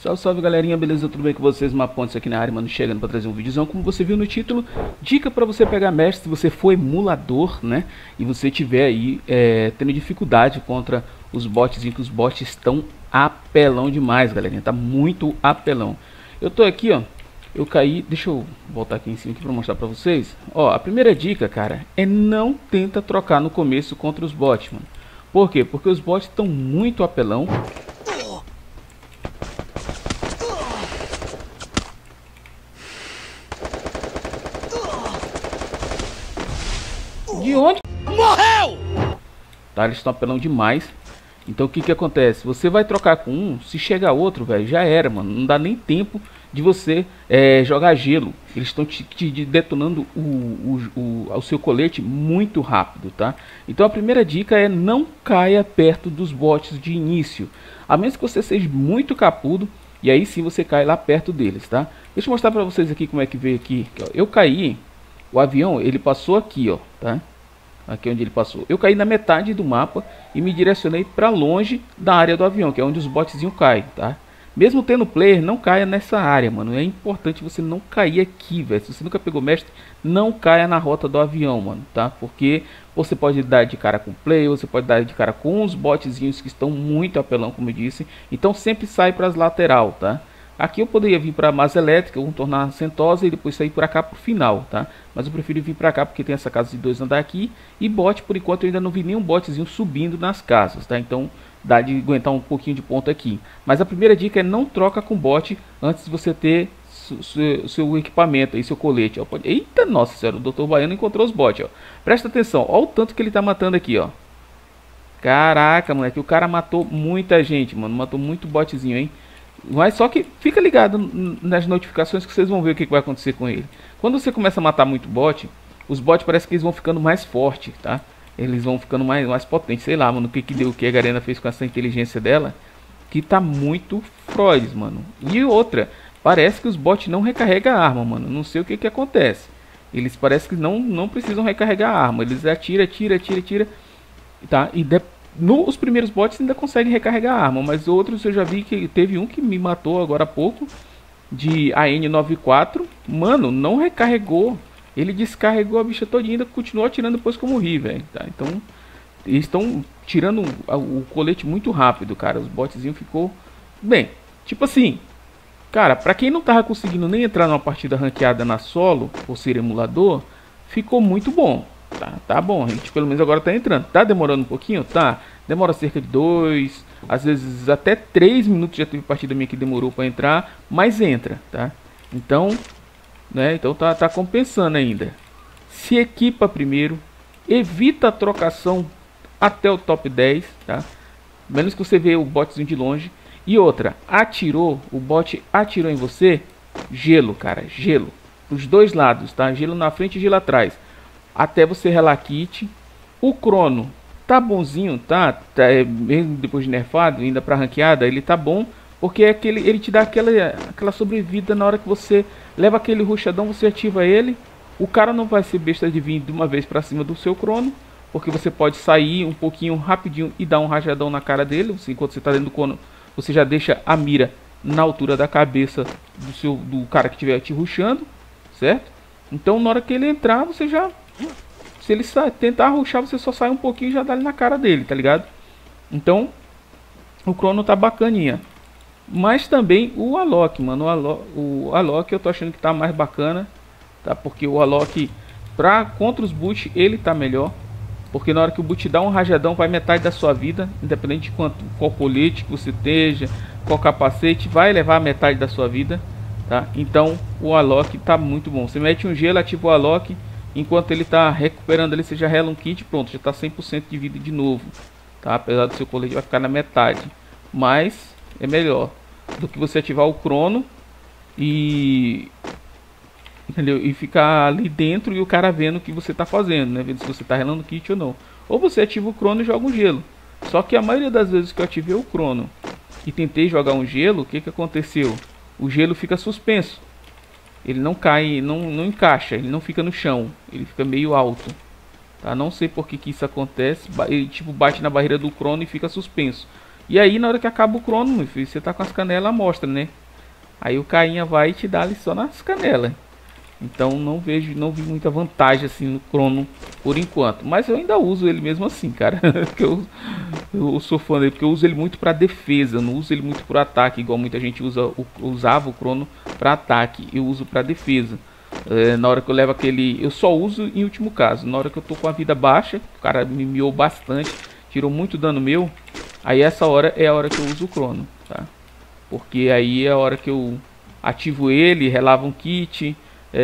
Salve, salve galerinha, beleza? Tudo bem com vocês? Mapontes aqui na área, mano, chegando pra trazer um videozão. Como você viu no título, dica pra você pegar mestre se você for emulador, né? E você tiver aí tendo dificuldade contra os bots, em que os bots estão apelão demais, galerinha. Tá muito apelão. Eu tô aqui, ó, eu caí, deixa eu voltar aqui em cima aqui pra mostrar pra vocês. Ó, a primeira dica, cara, é não tenta trocar no começo contra os bots, mano. Por quê? Porque os bots estão muito apelão. De onde? Morreu! Tá, eles estão apelando demais. Então o que que acontece? Você vai trocar com um, se chegar outro, velho, já era, mano. Não dá nem tempo de você jogar gelo. Eles estão te detonando o seu colete muito rápido, tá? Então a primeira dica é não caia perto dos bots de início. A menos que você seja muito capudo, e aí sim você cai lá perto deles, tá? Deixa eu mostrar pra vocês aqui como é que veio aqui. Eu caí, o avião, ele passou aqui, ó, tá? Aqui onde ele passou. Eu caí na metade do mapa e me direcionei para longe da área do avião, que é onde os botzinhos caem, tá? Mesmo tendo player, não caia nessa área, mano. É importante você não cair aqui, velho. Se você nunca pegou mestre, não caia na rota do avião, mano, tá? Porque você pode dar de cara com player, você pode dar de cara com os botzinhos que estão muito apelão, como eu disse. Então sempre sai para as lateral, tá? Aqui eu poderia vir para a massa elétrica, contornar a Sentosa e depois sair por cá pro final, tá? Mas eu prefiro vir para cá porque tem essa casa de 2 andar aqui. E bot, por enquanto eu ainda não vi nenhum botzinho subindo nas casas, tá? Então dá de aguentar um pouquinho de ponto aqui. Mas a primeira dica é não troca com bot antes de você ter seu equipamento aí, seu colete, ó. Eita, nossa senhora, o Dr. Baiano encontrou os bots, ó. Presta atenção, ó o tanto que ele tá matando aqui, ó. Caraca, moleque, o cara matou muita gente, mano. Matou muito botzinho, hein? Mas só que fica ligado nas notificações que vocês vão ver o que vai acontecer com ele. Quando você começa a matar muito bot, os bots parece que eles vão ficando mais fortes, tá? Eles vão ficando mais potentes. Sei lá, mano, o que que deu, o que a Garena fez com essa inteligência dela, que tá muito froides, mano. E outra, parece que os bots não recarregam a arma, mano. Não sei o que que acontece. Eles parecem que não precisam recarregar a arma. Eles atira, tá? E os primeiros bots ainda conseguem recarregar a arma, mas outros eu já vi que teve um que me matou agora há pouco, de AN94, mano, não recarregou, ele descarregou a bicha todinha e ainda continuou atirando depois que eu morri, velho, tá? Então, eles estão tirando o colete muito rápido, cara, os botzinhos ficou, bem, tipo assim, cara, pra quem não tava conseguindo nem entrar numa partida ranqueada na solo, por ser emulador, ficou muito bom. Tá bom, a gente pelo menos agora tá entrando. Tá demorando um pouquinho? Tá. Demora cerca de 2, às vezes até 3 minutos. Já teve partida minha que demorou pra entrar, mas entra, tá? Então, né? Então tá compensando ainda. Se equipa primeiro, evita a trocação até o top 10, tá? Menos que você vê o botzinho de longe. E outra, atirou, o bot atirou em você, gelo, cara, gelo. Os dois lados, tá? Gelo na frente e gelo atrás. Até você relar kit. O crono tá bonzinho, tá? Mesmo depois de nerfado, ainda pra ranqueada, ele tá bom. Porque ele te dá aquela sobrevida na hora que você leva aquele rushadão, você ativa ele. O cara não vai ser besta de vir de uma vez pra cima do seu crono. Porque você pode sair um pouquinho rapidinho e dar um rajadão na cara dele. Enquanto você tá dentro do crono, você já deixa a mira na altura da cabeça do cara que estiver te rushando, certo? Então na hora que ele entrar, você já... Se ele tentar rushar, você só sai um pouquinho e já dá ali na cara dele, tá ligado? Então, o crono tá bacaninha. Mas também o Alok, mano. O Alok eu tô achando que tá mais bacana, tá? Porque o Alok, contra os boot, ele tá melhor. Porque na hora que o boot dá um rajadão, vai metade da sua vida. Independente de qual colete que você esteja, qual capacete, vai levar metade da sua vida, tá? Então, o Alok tá muito bom. Você mete um gelo, ativa o Alok. Enquanto ele tá recuperando ali, você já rela um kit, pronto, já tá 100% de vida de novo, tá? Apesar do seu colete vai ficar na metade, mas é melhor do que você ativar o crono entendeu? E ficar ali dentro e o cara vendo o que você tá fazendo, né? Vendo se você tá relando kit ou não. Ou você ativa o crono e joga um gelo. Só que a maioria das vezes que eu ativei o crono e tentei jogar um gelo, o que que aconteceu? O gelo fica suspenso. Ele não cai, não encaixa, ele não fica no chão, ele fica meio alto, tá? Não sei por que isso acontece, ele tipo bate na barreira do crono e fica suspenso. E aí na hora que acaba o crono, meu filho, você tá com as canelas à mostra, né? Aí o carinha vai e te dá ali só nas canelas. Então não vi muita vantagem assim no crono por enquanto. Mas eu ainda uso ele mesmo assim, cara. Porque eu sou fã dele, porque eu uso ele muito pra defesa. Eu não uso ele muito pro ataque, igual muita gente usava o crono pra ataque. Eu uso pra defesa. Na hora que eu levo aquele... Eu só uso em último caso. Na hora que eu tô com a vida baixa, o cara me miou bastante, tirou muito dano meu. Aí essa hora é a hora que eu uso o crono, tá? Porque aí é a hora que eu ativo ele, relava um kit...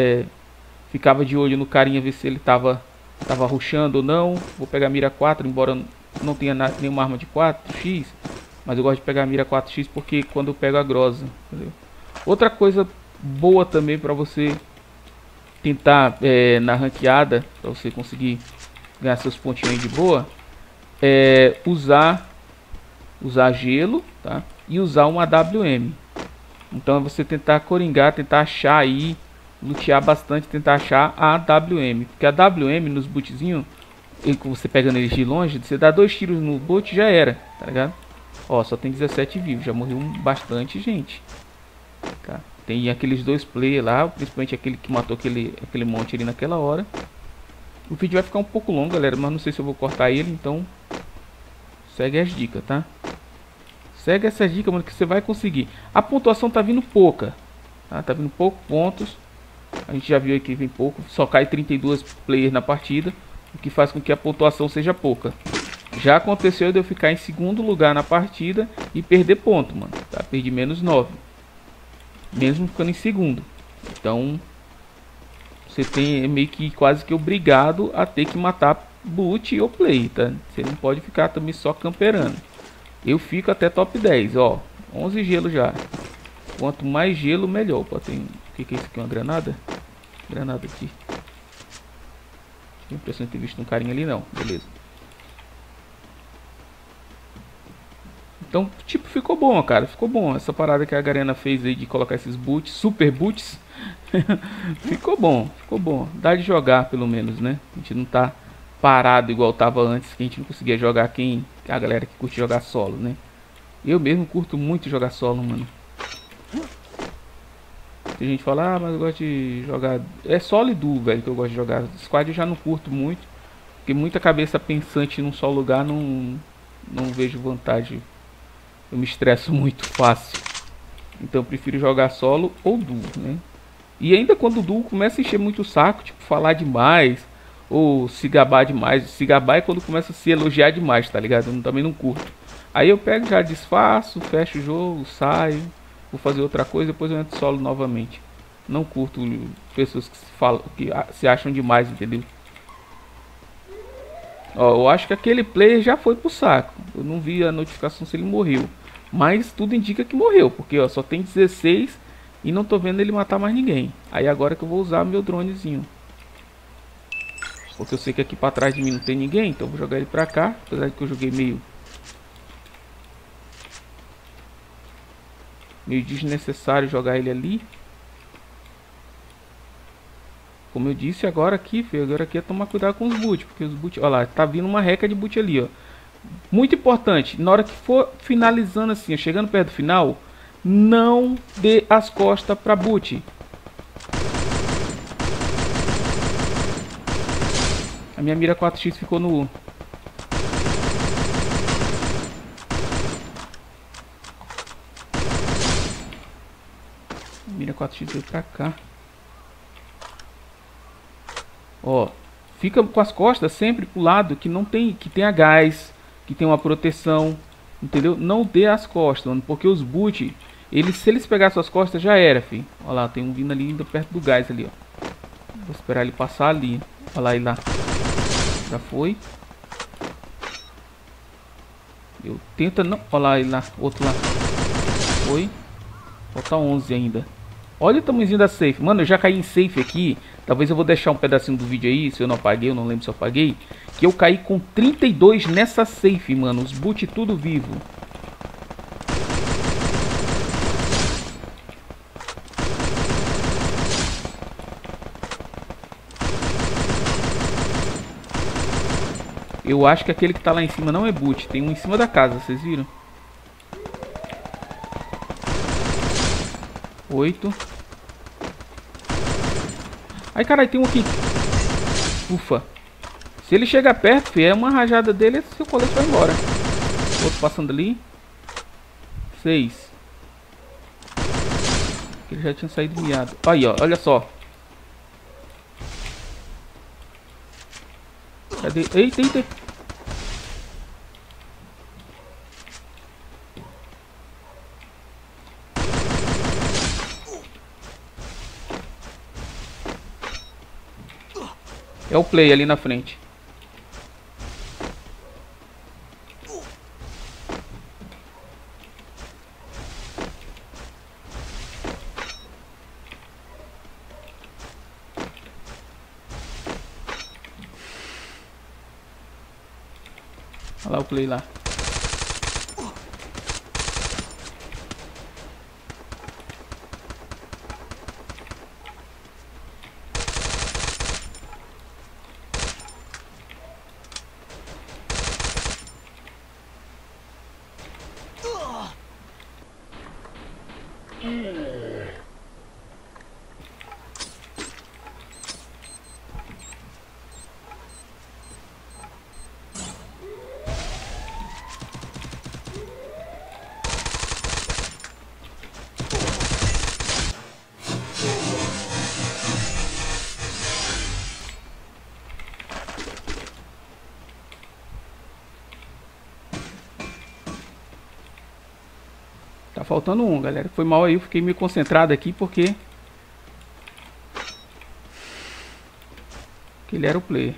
ficava de olho no carinha, ver se ele tava rushando ou não. Vou pegar a mira 4, embora não tenha nenhuma arma de 4x, mas eu gosto de pegar a mira 4x porque quando eu pego a grosa, entendeu? Outra coisa boa também para você tentar na ranqueada, para você conseguir ganhar seus pontinhos aí de boa, é usar gelo, tá? E usar um AWM. Então é você tentar coringar, tentar achar aí, lutear bastante, tentar achar a AWM. Porque a AWM nos bootzinhos, você pegando eles de longe, você dá 2 tiros no boot, já era, tá ligado? Ó, só tem 17 vivos, já morreu bastante gente, tá? Tem aqueles 2 players lá, principalmente aquele que matou aquele monte ali naquela hora. O vídeo vai ficar um pouco longo, galera, mas não sei se eu vou cortar ele, então segue as dicas, tá? Segue essas dicas, mano, que você vai conseguir. A pontuação tá vindo pouca, tá? Tá vindo poucos pontos. A gente já viu aqui que vem pouco. Só cai 32 players na partida, o que faz com que a pontuação seja pouca. Já aconteceu de eu ficar em segundo lugar na partida e perder ponto, mano, tá? Perdi menos 9, mesmo ficando em segundo. Então você tem meio que quase que obrigado a ter que matar boot ou play, tá? Você não pode ficar também só camperando. Eu fico até top 10, ó. 11 gelo já. Quanto mais gelo, melhor. Opa, tem... O que é isso aqui? Uma granada? Granada aqui. Tinha a impressão de ter visto um carinha ali, não. Beleza. Então, tipo, ficou bom, cara. Ficou bom. Essa parada que a Garena fez aí de colocar esses boots, super boots. Ficou bom, ficou bom. Dá de jogar, pelo menos, né? A gente não tá parado igual tava antes, que a gente não conseguia jogar a galera que curte jogar solo, né? Eu mesmo curto muito jogar solo, mano. Tem gente que fala, ah, mas eu gosto de jogar... É solo e duo, velho, que eu gosto de jogar. Squad eu já não curto muito, porque muita cabeça pensante num só lugar, não vejo vantagem. Eu me estresso muito fácil. Então eu prefiro jogar solo ou duo, né? E ainda quando o duo começa a encher muito o saco, tipo, falar demais... Ou se gabar demais. Se gabar é quando começa a se elogiar demais, tá ligado? Eu também não curto. Aí eu pego, já desfaço, fecho o jogo, saio, vou fazer outra coisa, depois eu entro solo novamente. Não curto pessoas que se acham demais, entendeu? Ó, eu acho que aquele player já foi pro saco. Eu não vi a notificação se ele morreu, mas tudo indica que morreu, porque ó, só tem 16 e não tô vendo ele matar mais ninguém. Aí agora que eu vou usar meu dronezinho, porque eu sei que aqui pra trás de mim não tem ninguém, então eu vou jogar ele pra cá. Apesar de que eu joguei meio desnecessário jogar ele ali. Como eu disse agora aqui, filho, agora aqui é tomar cuidado com os boot, porque os boot, olha lá, tá vindo uma reca de boot ali, ó. Muito importante, na hora que for finalizando assim, chegando perto do final, não dê as costas pra boot. A minha mira 4x ficou no... Mira 4x veio pra cá. Ó, fica com as costas sempre pro lado que não tem, que tenha gás, que tem uma proteção, entendeu? Não dê as costas, mano, porque os boot, se eles pegar suas costas já era, filho. Ó lá, tem um vindo ali ainda perto do gás ali, ó. Vou esperar ele passar ali. Olha lá, ele lá. Já foi. Eu tenta não... Olha lá, ele lá. Outro lá. Foi. Falta 11 ainda. Olha o tamanhozinho da safe. Mano, eu já caí em safe aqui. Talvez eu vou deixar um pedacinho do vídeo aí. Se eu não apaguei, eu não lembro se eu apaguei. Que eu caí com 32 nessa safe, mano. Os boot tudo vivo. Eu acho que aquele que tá lá em cima não é boot. Tem um em cima da casa, vocês viram? 8. Ai, caralho, tem um aqui. Ufa. Se ele chegar perto, filho, é uma rajada dele, seu colete vai embora. Outro passando ali. 6. Ele já tinha saído miado. Aí, ó, olha só. Cadê? Eita, eita. É o play ali na frente. Olha lá o play lá. Tá faltando um, galera. Foi mal aí, eu fiquei meio concentrado aqui porque ele era o player.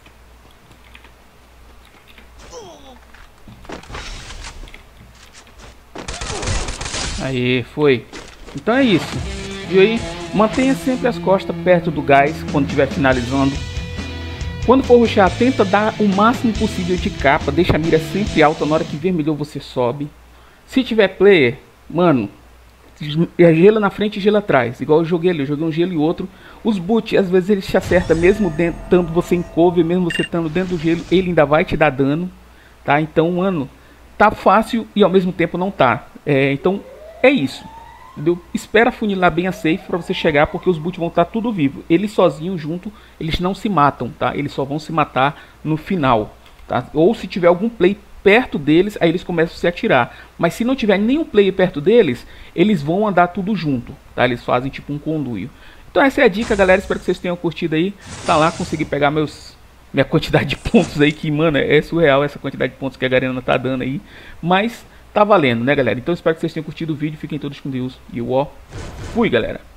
Aí, foi. Então é isso. Viu aí? Mantenha sempre as costas perto do gás quando estiver finalizando. Quando for rushar, tenta dar o máximo possível de capa. Deixa a mira sempre alta. Na hora que vermelhou, você sobe. Se tiver player, mano, gelo na frente e gelo atrás. Igual eu joguei ali, eu joguei um gelo e outro. Os boot, às vezes ele te acerta mesmo estando você em cover, mesmo você estando dentro do gelo, ele ainda vai te dar dano, tá? Então, mano, tá fácil e ao mesmo tempo não tá. Então, é isso. Entendeu? Espera funilar bem a safe pra você chegar, porque os boot vão estar tudo vivo. Eles sozinhos junto, eles não se matam, tá? Eles só vão se matar no final, tá? Ou se tiver algum play perto deles, aí eles começam a se atirar. Mas se não tiver nenhum player perto deles, eles vão andar tudo junto, tá? Eles fazem tipo um conduio. Então essa é a dica, galera. Espero que vocês tenham curtido aí. Tá lá, consegui pegar minha quantidade de pontos aí, que, mano, é surreal essa quantidade de pontos que a Garena tá dando aí. Mas tá valendo, né, galera? Então espero que vocês tenham curtido o vídeo. Fiquem todos com Deus. E eu, ó, fui, galera.